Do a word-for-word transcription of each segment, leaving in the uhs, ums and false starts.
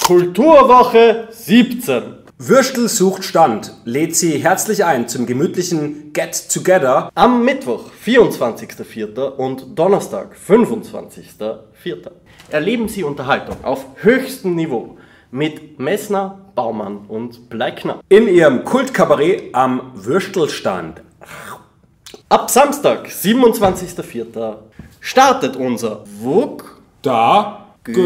Kulturwoche siebzehn. Würstel sucht Stand, lädt Sie herzlich ein zum gemütlichen Get Together am Mittwoch, vierundzwanzigster vierter und Donnerstag, fünfundzwanzigster vierter erleben Sie Unterhaltung auf höchstem Niveau mit Messner, Baumann und Bleikner in Ihrem Kultkabarett am Würstelstand. Ab Samstag, siebenundzwanzigster vierter startet unser Wuk Da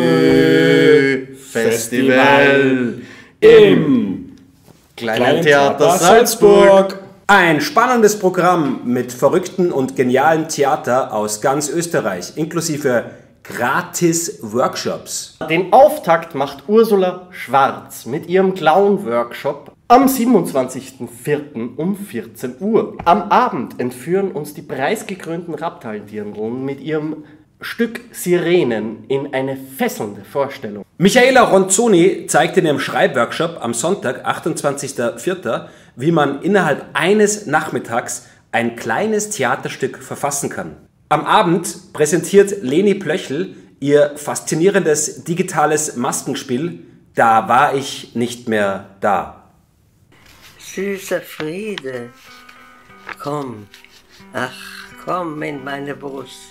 Festival im Kleinen Theater Salzburg. Ein spannendes Programm mit verrückten und genialen Theater aus ganz Österreich, inklusive Gratis-Workshops. Den Auftakt macht Ursula Schwarz mit ihrem Clown-Workshop am siebenundzwanzigster vierter um vierzehn Uhr. Am Abend entführen uns die preisgekrönten Raptaldirndln mit ihrem Stück Sirenen in eine fesselnde Vorstellung. Michaela Ronzoni zeigt in ihrem Schreibworkshop am Sonntag, achtundzwanzigster vierter wie man innerhalb eines Nachmittags ein kleines Theaterstück verfassen kann. Am Abend präsentiert Leni Plöchel ihr faszinierendes digitales Maskenspiel Da war ich nicht mehr da. Süßer Friede, komm, ach komm in meine Brust.